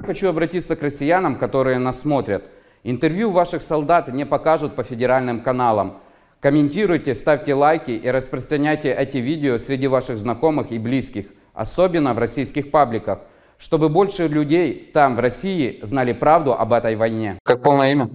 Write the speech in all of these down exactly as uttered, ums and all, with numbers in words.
Хочу обратиться к россиянам, которые нас смотрят. Интервью ваших солдат не покажут по федеральным каналам. Комментируйте, ставьте лайки и распространяйте эти видео среди ваших знакомых и близких, особенно в российских пабликах, чтобы больше людей там, в России, знали правду об этой войне. Как полное имя?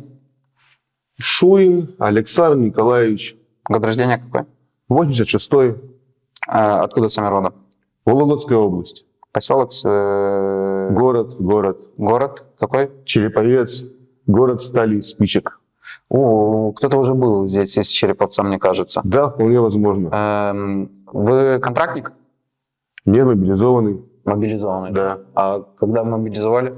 Шуин Александр Николаевич. Год рождения какой? восемьдесят шестой. А, откуда сами родом? Вологодская область. Поселок, э... город, город. Город какой? Череповец, город стали спичек. О, кто-то уже был здесь из Череповца, мне кажется. Да, вполне возможно. Эм, вы контрактник? Не мобилизованный. Мобилизованный? Да. А когда мобилизовали?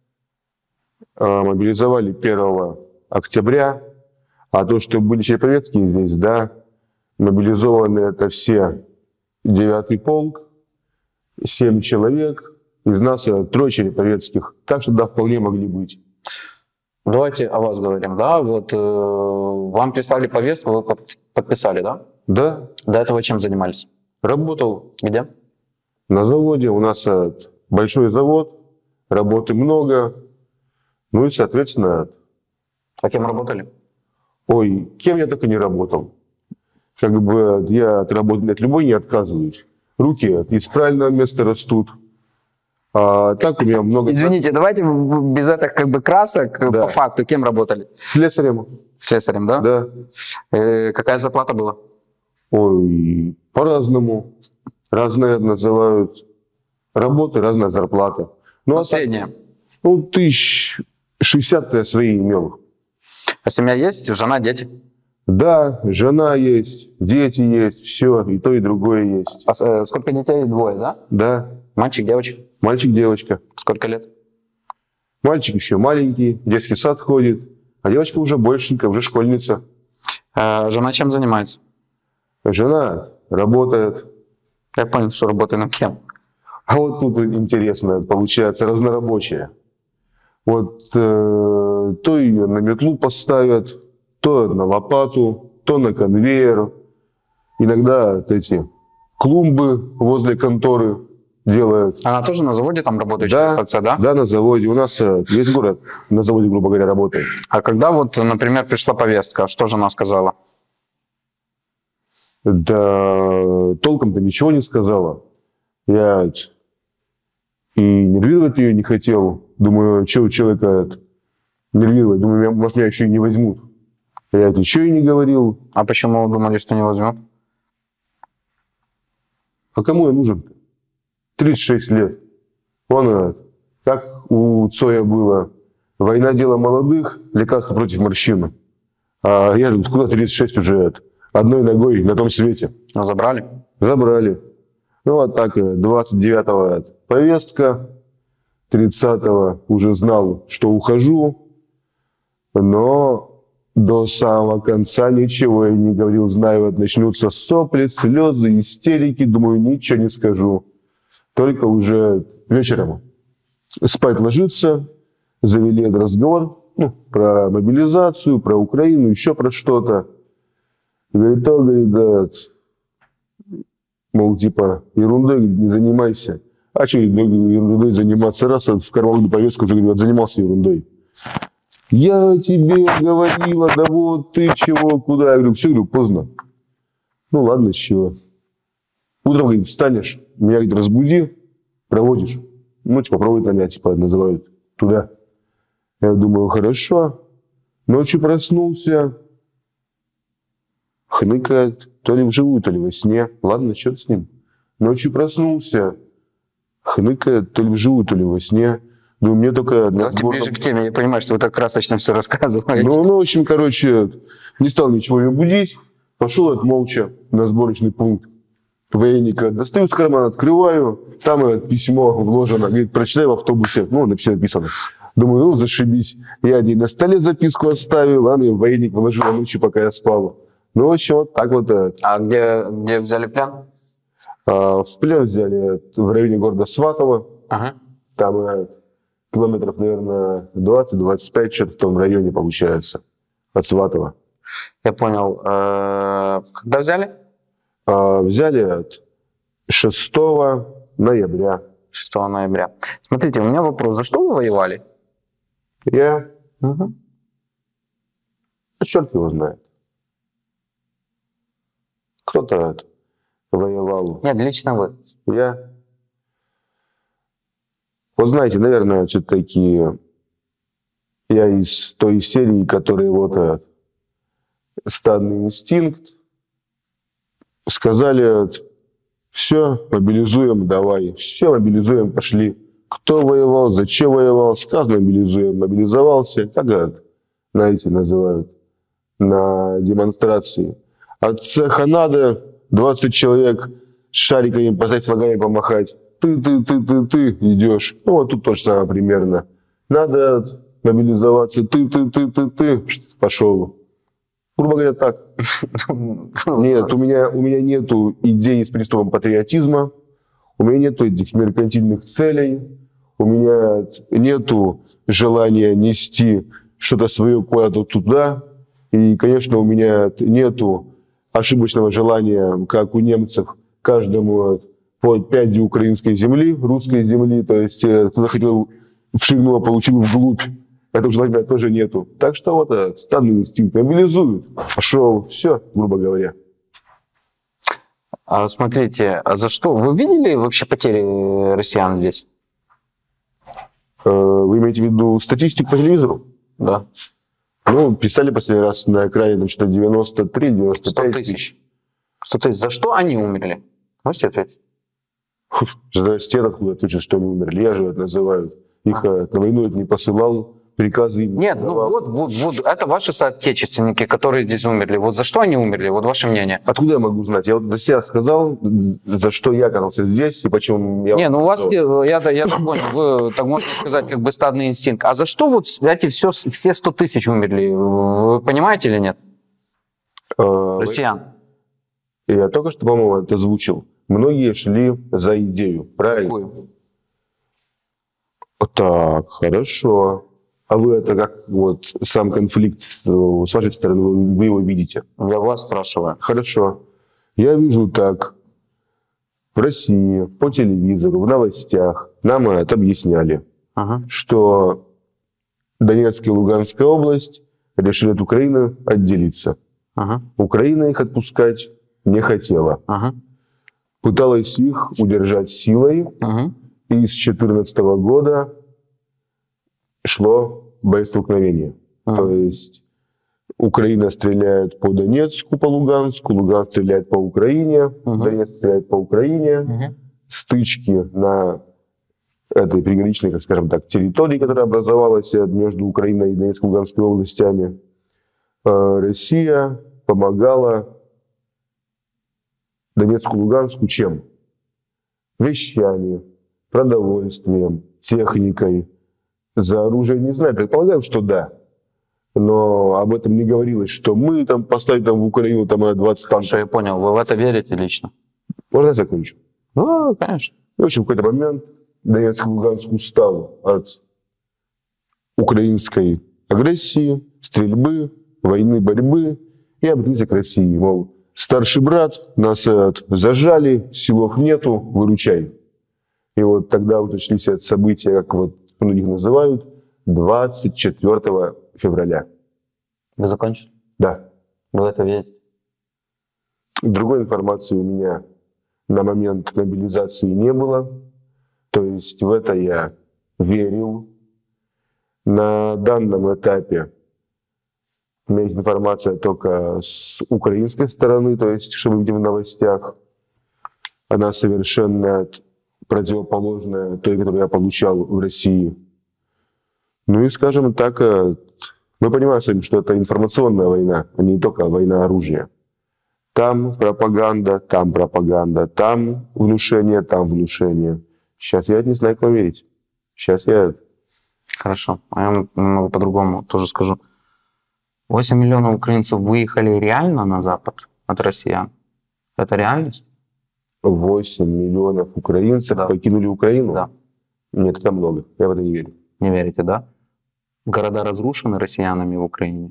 А, мобилизовали первого октября. А то, что были череповецкие здесь, да, мобилизованы это все девятый полк, семь человек, из нас трое череповецких. Так что, да, вполне могли быть. Давайте о вас говорим, да? Вот э, вам прислали повестку, вы подписали, да? Да. До этого чем занимались? Работал. Где? На заводе. У нас большой завод, работы много. Ну и, соответственно... А кем работали? Ой, кем я только не работал. Как бы я от работы от любой не отказываюсь. Руки из правильного места растут. А так у меня много... Извините, давайте без этих как бы красок, да. По факту, кем работали? Слесарем. Слесарем, да? Да. Э, какая зарплата была? Ой, по-разному. Разные называют работы, разная зарплата. Ну, а средняя? Ну, тысяч шестьдесят я свои имел. А семья есть? Жена, дети? Да, жена есть, дети есть, все, и то, и другое есть. А э, сколько детей? Двое, да? Да. Мальчик, девочка? Мальчик, девочка. Сколько лет? Мальчик еще маленький, в детский сад ходит, а девочка уже большенькая, уже школьница. А жена чем занимается? Жена работает. Я понял, что работает над кем. А вот тут интересно, получается, разнорабочая. Вот э, то ее на метлу поставят, то на лопату, то на конвейер. Иногда вот эти клумбы возле конторы делают. Она тоже на заводе там работает? Да, да? Да, на заводе. У нас весь город на заводе, грубо говоря, работает. А когда вот, например, пришла повестка, что жена сказала? Да толком-то ничего не сказала. Я и нервировать ее не хотел. Думаю, что у человека нервировать? Думаю, может, меня еще и не возьмут. Я ничего и не говорил. А почему вы думали, что не возьмут? А кому я нужен-то? тридцать шесть лет. Вон, как у Цоя было. Война – дело молодых, лекарство против морщины. А я тут куда тридцать шесть уже одной ногой на том свете. Ну, забрали? Забрали. Ну, вот так, двадцать девятого повестка, тридцатого уже знал, что ухожу, но до самого конца ничего я не говорил. Знаю, вот начнутся сопли, слезы, истерики, думаю, ничего не скажу. Только уже вечером спать ложиться, завели этот разговор, ну, про мобилизацию, про Украину, еще про что-то. Говорит, то, говорит, да, мол, типа, ерундой не занимайся. А что ерундой заниматься? Раз в карман повестку уже говорит, занимался ерундой. Я тебе говорила, да вот ты чего, куда? Я говорю, все, говорю, поздно. Ну ладно, с чего. Утром, говорит, встанешь, меня, говорит, разбуди, проводишь. Ну, типа, проводит меня, типа, называют туда. Я думаю, хорошо. Ночью проснулся, хныкает, то ли вживую, то ли во сне. Ладно, черт с ним. Ночью проснулся, хныкает, то ли вживую, то ли во сне. Ну, мне только... Давайте сборном... ближе к теме, я понимаю, что вы так красочно все рассказываете. Ну, ну, в общем, короче, не стал ничего ее будить. Пошел от молча на сборочный пункт военника. Достаю из кармана, открываю. Там это письмо вложено. Говорит, прочитай в автобусе. Ну, написано. Думаю, ну, зашибись. Я ей на столе записку оставил, а мне военник вложил ночью, пока я спал. Ну, в общем, вот так вот. А где, где взяли плен? А, в плен взяли в районе города Сватово. Ага. Там километров, наверное, двадцать-двадцать пять, что-то в том районе получается, от Сватова. Я понял. Когда взяли? Взяли шестого ноября. шестого ноября. Смотрите, у меня вопрос. За что вы воевали? Я? Угу. А черт его знает. Кто-то воевал. Нет, лично вы. Я? Вот знаете, наверное, все-таки я из той серии, которые вот э, стадный инстинкт, сказали, все, мобилизуем, давай, все, мобилизуем, пошли. Кто воевал, зачем воевал, сказано, мобилизуем, мобилизовался, как это, знаете, называют на демонстрации. От цеха надо двадцать человек с шариками поставить, флагами помахать. Ты, ты, ты, ты, ты идешь. Ну, вот тут то же самое примерно. Надо мобилизоваться. Ты, ты, ты, ты, ты. Пошел. Грубо говоря, так. Нет, у меня, у меня нету идеи с приступом патриотизма. У меня нету этих меркантильных целей. У меня нету желания нести что-то свое куда-то туда. И, конечно, у меня нету ошибочного желания, как у немцев, каждому по пяди украинской земли, русской земли. То есть кто-то хотел в ширину, а получил вглубь. Этого желания тоже нету. Так что вот стадный инстинкт мобилизуют. Пошел, все, грубо говоря. А смотрите, а за что? Вы видели вообще потери россиян здесь? Вы имеете в виду статистику по телевизору? Да. Ну, писали последний раз на экране, там что-то девяносто три девяносто пять сто тысяч. сто тысяч. За что они умерли? Можете ответить? Здрасте, откуда отвечу, что они умерли. Я же это называю. Их а. на войну это не посылал, приказы им Нет, ну вот, вот, вот, это ваши соотечественники, которые здесь умерли. Вот за что они умерли? Вот ваше мнение. Откуда я могу знать? Я вот за себя сказал, за что я оказался здесь и почему я... Не, ну у вас, я, я так понял, вы так можете сказать, как бы стадный инстинкт. А за что вот эти все, все сто тысяч умерли? Вы понимаете или нет? А, Россиян. Я только что, по-моему, это озвучил. Многие шли за идею, правильно? Какую? Так, хорошо. А вы это как вот сам конфликт с вашей стороны, вы его видите? Я вас спрашиваю. Хорошо. Я вижу так. В России, по телевизору, в новостях нам это объясняли, ага. что Донецкая и Луганская область решили от Украины отделиться. Ага. Украина их отпускать не хотела. Ага. Пыталась их удержать силой. Ага. И с две тысячи четырнадцатого года шло боестолкновение. А. То есть Украина стреляет по Донецку, по Луганску, Луганск стреляет по Украине, uh-huh. Донецк стреляет по Украине. Uh-huh. Стычки на этой приграничной, как скажем так, территории, которая образовалась между Украиной и Донецкой и Луганской областями. Россия помогала Донецку и Луганску чем? Вещами, продовольствием, техникой. За оружие не знаю, предполагаю, что да. Но об этом не говорилось, что мы там поставим там в Украину там двадцать танков. Что я понял, вы в это верите лично? Можно я закончу? Ну, конечно. И, в общем, в какой-то момент Донецк и Луганск устал от украинской агрессии, стрельбы, войны, борьбы и обратился к России. Мол, старший брат, нас зажали, силов нету, выручай. И вот тогда вот начались эти события, как вот многих называют, двадцать четвёртого февраля. Вы закончили? Да. Вы в это верите? Другой информации у меня на момент мобилизации не было. То есть в это я верил. На данном этапе у меня есть информация только с украинской стороны, то есть, что мы видим в новостях. Она совершенно противоположная той, которую я получал в России. Ну и, скажем так, мы понимаем с вами, что это информационная война, а не только война оружия. Там пропаганда, там пропаганда, там внушение, там внушение. Сейчас я не знаю, как верить. Сейчас я... Хорошо, а я немного по-другому тоже скажу. восемь миллионов украинцев выехали реально на Запад от россиян? Это реальность? восемь миллионов украинцев да. покинули Украину? Да. Нет, это много. Я в это не верю. Не верите, да? Города разрушены россиянами в Украине?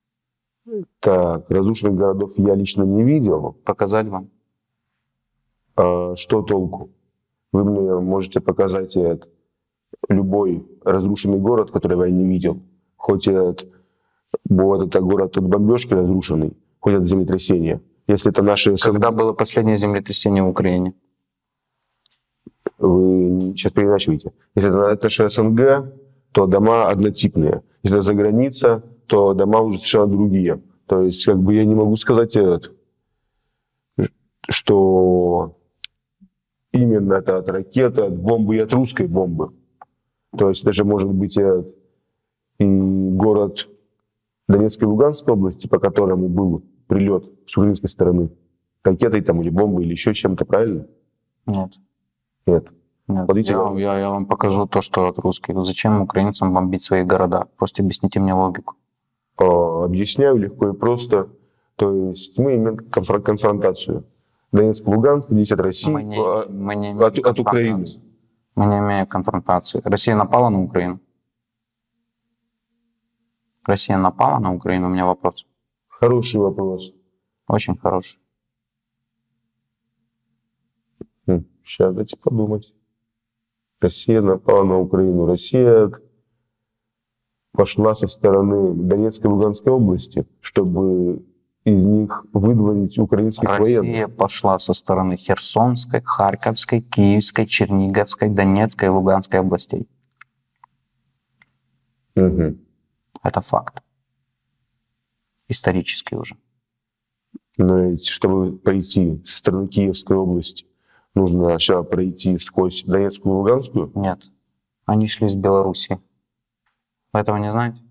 Так, разрушенных городов я лично не видел. Показать вам? А что толку? Вы мне можете показать этот, любой разрушенный город, который я не видел. Хоть этот, вот это город от бомбежки разрушенный, хоть от землетрясения. Если это наши... Когда было последнее землетрясение в Украине? Вы сейчас переворачиваете. Если это, это же СНГ, то дома однотипные. Если это за граница, то дома уже совершенно другие. То есть, как бы я не могу сказать, что именно это от ракеты, от бомбы и от русской бомбы. То есть, даже может быть и город Донецкой и Луганской области, по которому был прилет с украинской стороны, ракетой там или бомбой, или еще чем-то, правильно? Нет. Нет. Нет. Смотрите, Я, я, я вам покажу то, что от русских. Зачем украинцам бомбить свои города? Просто объясните мне логику. Объясняю легко и просто. То есть мы имеем конфр- конфронтацию. Донецк, Луганск, здесь от России, Мы не, а, мы не от, от Украины. Мы не имеем конфронтации. Россия напала на Украину? Россия напала на Украину? У меня вопрос. Хороший вопрос. Очень хороший. Хм, сейчас дайте подумать. Россия напала на Украину. Россия пошла со стороны Донецкой и Луганской области, чтобы из них выдворить украинских Россия военных. пошла со стороны Херсонской, Харьковской, Киевской, Черниговской, Донецкой и Луганской областей. Угу. Это факт. Исторический уже. Но ведь, чтобы пойти со стороны Киевской области, нужно сначала пройти сквозь Донецкую и Луганскую. Нет. Они шли с Белоруссии. Вы этого не знаете?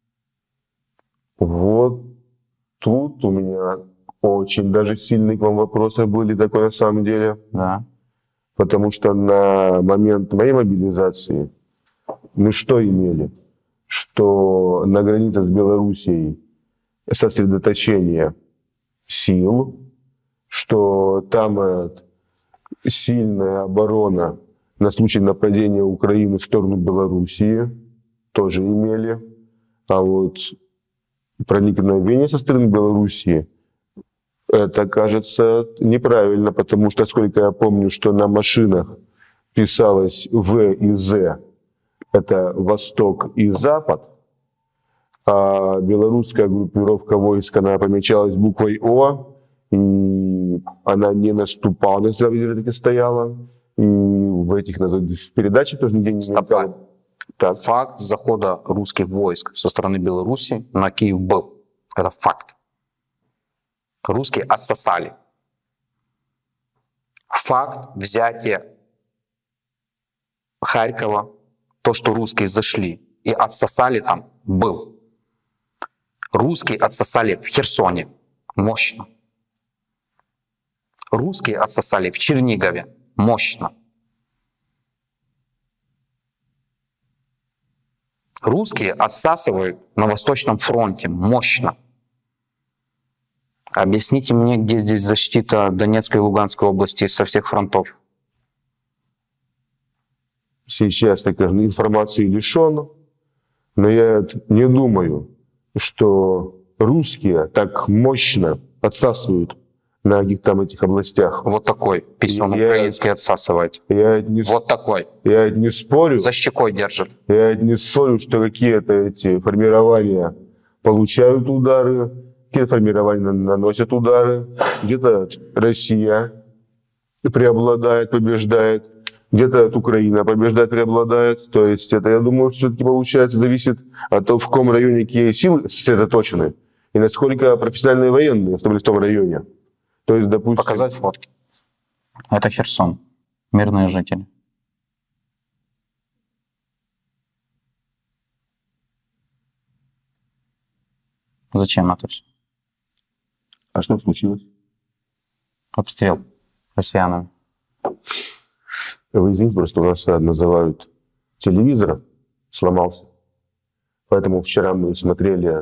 Вот тут у меня очень даже сильные к вам вопросы были такой на самом деле. Да. Потому что на момент моей мобилизации мы что имели? Что на границе с Белоруссией сосредоточение сил, что там э, сильная оборона на случай нападения Украины в сторону Белоруссии тоже имели. А вот проникновение со стороны Белоруссии, это кажется неправильно, потому что, сколько я помню, что на машинах писалось В и З, это Восток и Запад, а белорусская группировка войск, она помечалась буквой О, и она не наступала, на самом стояла, и в этих в передачах тоже нигде не мелькала. Так. Факт захода русских войск со стороны Беларуси на Киев был. Это факт. Русские отсосали. Факт взятия Харькова, то, что русские зашли и отсосали там, был. Русские отсосали в Херсоне. Мощно. Русские отсосали в Чернигове. Мощно. Русские отсасывают на Восточном фронте. Мощно. Объясните мне, где здесь защита Донецкой и Луганской области со всех фронтов? Сейчас такой информации лишен, но я не думаю, что русские так мощно отсасывают на каких там этих областях. Вот такой писюн Я- украинский отсасывает. Я не, с- Вот такой. я не спорю, За щекой держит. я не спорю, что какие-то эти формирования получают удары, какие-то формирования на- наносят удары, где-то Россия преобладает, побеждает, где-то Украина побеждает, преобладает. То есть это, я думаю, что все-таки получается, зависит от того, в каком районе какие силы сосредоточены и насколько профессиональные военные в том, в том районе. То есть, допустим... Показать фотки. Это Херсон. Мирные жители. Зачем это все? А что случилось? Обстрел россиянами. Вы извините, просто у нас э, называют телевизор сломался. Поэтому вчера мы смотрели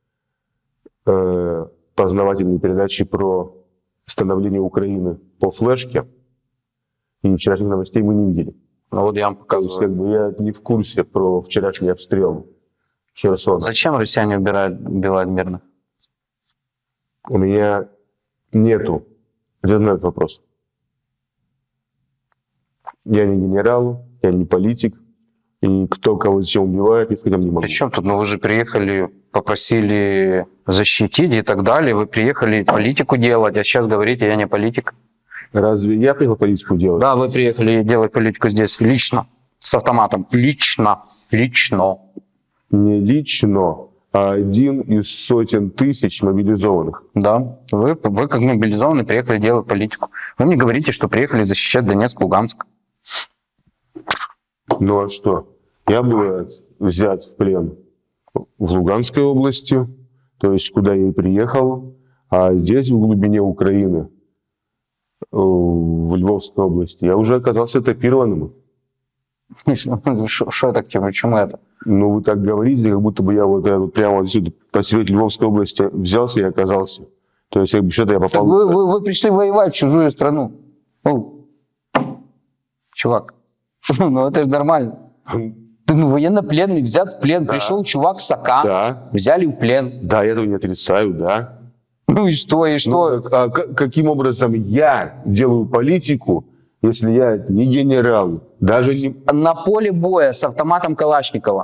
э, познавательные передачи про становление Украины по флешке. И вчерашних новостей мы не видели. Ну вот я вам То есть, как показываю. бы я не в курсе про вчерашний обстрел Херсона. Зачем россияне убирают, убивают мирных? У меня нету ответа на этот вопрос. Я не генерал, я не политик. И кто кого зачем убивает, я сказать не могу. Причем тут, ну вы же приехали, попросили защитить и так далее. Вы приехали политику делать, а сейчас говорите, я не политик. Разве я приехал политику делать? Да, вы приехали делать политику здесь лично, с автоматом. Лично, лично. Не лично, а один из сотен тысяч мобилизованных. Да, вы, вы как мобилизованный приехали делать политику. Вы мне говорите, что приехали защищать Донецк, Луганск. Ну а что? Я был взят в плен в Луганской области, то есть куда я и приехал, а здесь, в глубине Украины, в Львовской области, я уже оказался этапированным. Что это к тебе? Почему это? Ну, вы так говорите, как будто бы я вот, я вот прямо вот отсюда, посреди Львовской области взялся и оказался. То есть, как бы что-то я попал... Вы, вы, вы пришли воевать в чужую страну. Ну, чувак, ну это же нормально. Ты ну, военнопленный, взят в плен, да. Пришел чувак с АК, да. Взяли в плен. Да, я этого не отрицаю, да. Ну и что, и что? Ну, а каким образом я делаю политику, если я не генерал, даже не... На поле боя с автоматом Калашникова.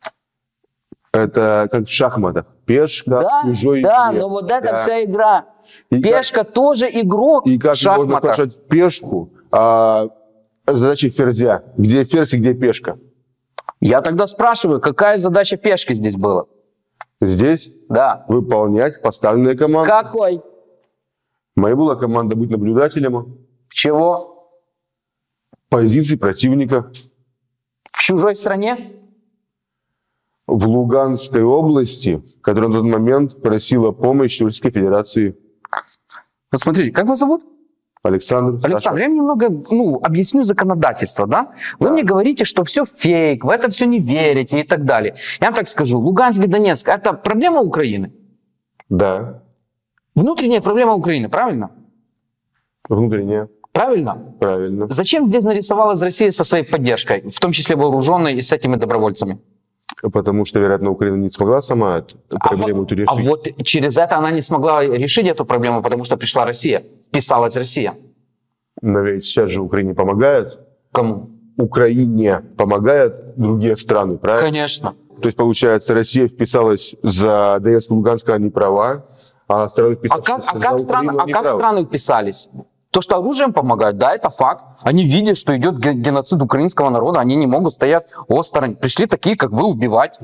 Это как в шахматах. Пешка, да, чужой да, игре. Но вот это да. Вся игра. И Пешка как... тоже игрок и как в шахматах. можно спрашивать пешку, а задача ферзя. Где ферзь и где пешка? Я тогда спрашиваю, какая задача пешки здесь была? Здесь? Да. Выполнять поставленные команды. Какой? Моя была команда быть наблюдателем. Чего? Позиции противника. В чужой стране? В Луганской области, которая на тот момент просила помощи Российской Федерации. Вот смотрите, как вас зовут? Александр. Александр, Саша. я немного ну, объясню законодательство, да? Вы да. Мне говорите, что все фейк, в это все не верите и так далее. Я вам так скажу, Луганск и Донецк – это проблема Украины? Да. Внутренняя проблема Украины, правильно? Внутренняя. Правильно? Правильно. Зачем здесь нарисовалась Россия со своей поддержкой, в том числе вооруженной и с этими добровольцами? Потому что, вероятно, Украина не смогла сама эту проблему а эту решить. А вот через это она не смогла решить эту проблему, потому что пришла Россия, вписалась Россия. Но ведь сейчас же Украине помогает. Кому? Украине помогают другие страны, правильно? Конечно. То есть, получается, Россия вписалась за Донецк и Луганск, они права, а страны вписались а как, за а как, страны, а как страны вписались? То, что оружием помогают, да, это факт. Они видят, что идет геноцид украинского народа, они не могут стоять осторонь. Пришли такие, как вы, убивать.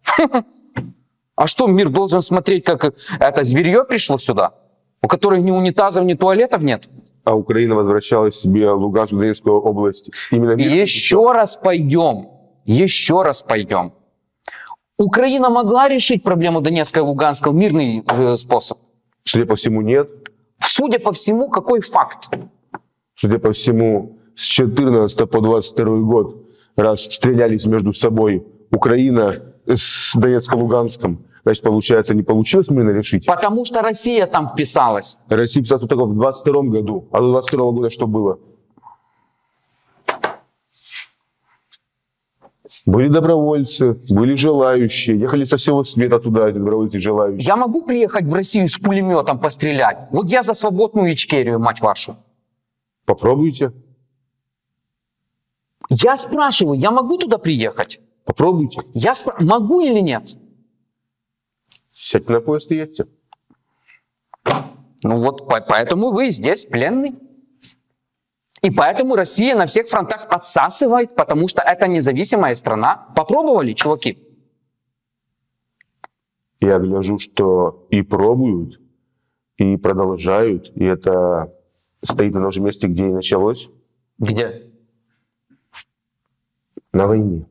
А что, мир должен смотреть, как это зверье пришло сюда, у которых ни унитазов, ни туалетов нет? А Украина возвращалась себе Луганскую, Донецкую область. Именно еще раз пойдем, еще раз пойдем. Украина могла решить проблему Донецка и Луганска в мирный э, способ? Судя по всему, нет. Судя по всему, какой факт? Судя по всему, с четырнадцатого по двадцать второй год, раз стрелялись между собой Украина с Донецком и Луганском, значит, получается, не получилось мирно решить? Потому что Россия там вписалась. Россия вписалась только в двадцать втором году. А до двадцать второго года что было? Были добровольцы, были желающие, ехали со всего света туда, эти добровольцы желающие. Я могу приехать в Россию с пулеметом пострелять? Вот я за свободную Ичкерию, мать вашу. Попробуйте. Я спрашиваю, я могу туда приехать? Попробуйте. Я спр... Могу или нет? Сядьте на поезд и едьте. Ну вот поэтому вы здесь пленный. И поэтому Россия на всех фронтах отсасывает, потому что это независимая страна. Попробовали, чуваки? Я гляжу, что и пробуют, и продолжают, и это стоит на том же месте, где и началось. Где? На войне.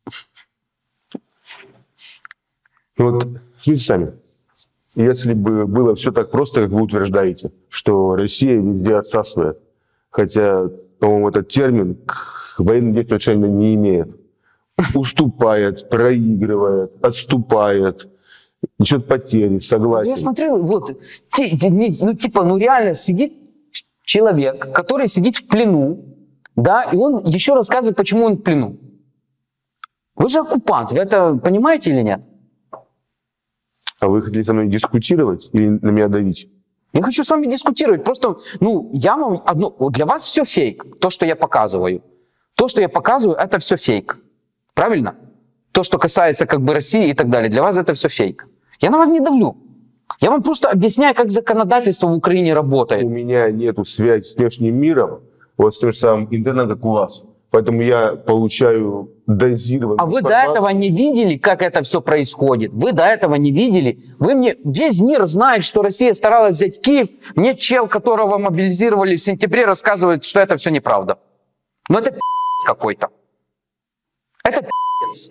Ну вот, смотрите сами. Если бы было все так просто, как вы утверждаете, что Россия везде отсасывает, хотя, по-моему, этот термин к военным действиям отношения не имеет. Уступает, проигрывает, отступает, несет потери, согласен. Я смотрел, вот, ну типа, ну реально сидит человек, который сидит в плену, да, и он еще рассказывает, почему он в плену. Вы же оккупант, вы это понимаете или нет? А вы хотели со мной дискутировать или на меня давить? Я хочу с вами дискутировать. Просто, ну, я вам одно... Для вас все фейк, то, что я показываю. То, что я показываю, это все фейк. Правильно? То, что касается как бы России и так далее, для вас это все фейк. Я на вас не давлю. Я вам просто объясняю, как законодательство в Украине работает. У меня нету связи с внешним миром, вот с тем же самым интернетом, как у вас. Поэтому я получаю дозированную А вы до информацию. этого не видели, как это все происходит? Вы до этого не видели? Вы мне... Весь мир знает, что Россия старалась взять Киев. Мне чел, которого мобилизировали в сентябре, рассказывает, что это все неправда. Но это пи***ц какой-то. Это пи***ц.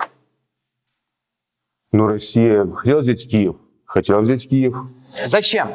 Но Россия хотела взять Киев. Хотела взять Киев. Зачем?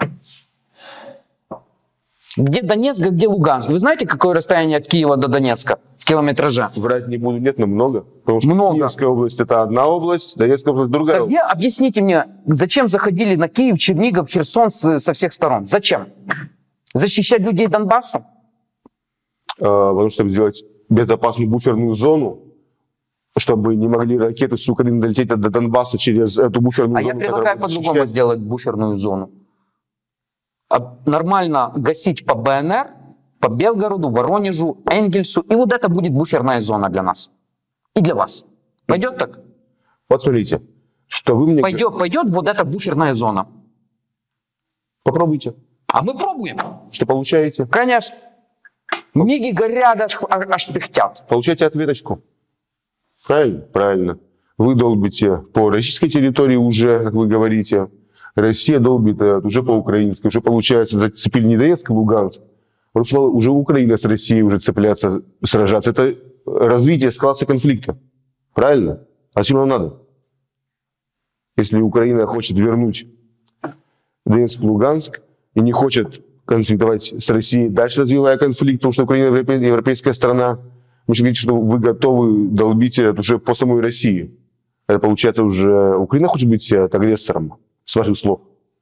Где Донецк, а где Луганск? Вы знаете, какое расстояние от Киева до Донецка в километраже? Врать не буду, нет, но много. Потому что Много. Киевская область — это одна область, Донецкая область — другая Так область. где, объясните мне, зачем заходили на Киев, Чернигов, Херсон с- со всех сторон? Зачем? Защищать людей Донбасса? А, потому что, чтобы сделать безопасную буферную зону, чтобы не могли ракеты с Украины долететь до Донбасса через эту буферную А зону. я предлагаю которая по-другому защищает. сделать буферную зону. А нормально гасить по Бэ Эн Эр, по Белгороду, Воронежу, Энгельсу. И вот это будет буферная зона для нас. И для вас. Пойдет так? Вот смотрите, что вы мне... Пойдет, пойдет вот эта буферная зона. Попробуйте. А мы пробуем. Что получаете? Конечно. Миги горят, аж, аж пыхтят. Получаете ответочку. Правильно? Правильно. Вы долбите по российской территории уже, как вы говорите. Россия долбит э, уже по украинской. Уже получается, зацепили не Донецк и Луганск. Потому что уже Украина с Россией уже цепляться, сражаться. Это развитие, эскалация конфликта. Правильно? А зачем нам надо? Если Украина хочет вернуть Донецк и Луганск и не хочет конфликтовать с Россией, дальше развивая конфликт, потому что Украина европей- европейская страна, вы говорите, что вы готовы долбить это уже по самой России. Это получается уже Украина хочет быть агрессором, с ваших слов.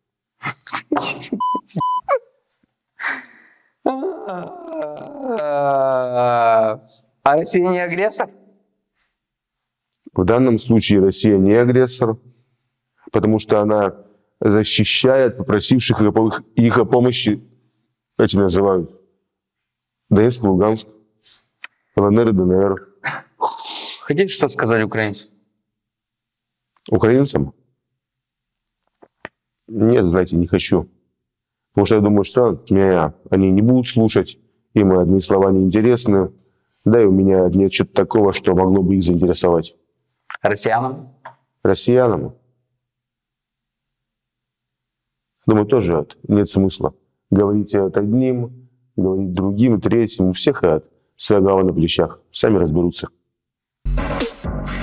А Россия не агрессор? В данном случае Россия не агрессор, потому что она защищает попросивших их о- их о помощи, эти называют, Донецк, Луганск, Эл Эн Эр и Дэ Эн Эр. Хотите что сказать украинцам? Украинцам? Нет, знаете, не хочу. Потому что я думаю, что меня они не будут слушать, им одни слова не интересны, да и у меня нет чего-то такого, что могло бы их заинтересовать. Россиянам? Россиянам? Думаю, тоже от, нет смысла. Говорить от одним, говорить другим, третьим. У всех от своя голова на плечах. Сами разберутся.